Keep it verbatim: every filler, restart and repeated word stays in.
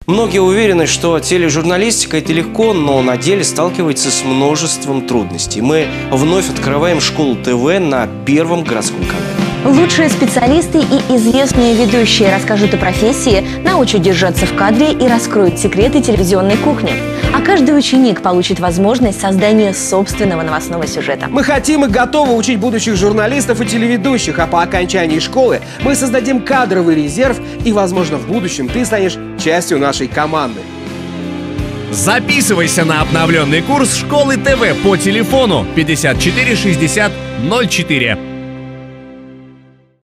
Многие уверены, что тележурналистика – это легко, но на деле сталкивается с множеством трудностей. Мы вновь открываем школу ТВ на Первом городском канале. Лучшие специалисты и известные ведущие расскажут о профессии, научат держаться в кадре и раскроют секреты телевизионной кухни. А каждый ученик получит возможность создания собственного новостного сюжета. Мы хотим и готовы учить будущих журналистов и телеведущих, а по окончании школы мы создадим кадровый резерв, и, возможно, в будущем ты станешь частью нашей команды. Записывайся на обновленный курс школы ТВ по телефону пятьдесят четыре шестьдесят ноль четыре.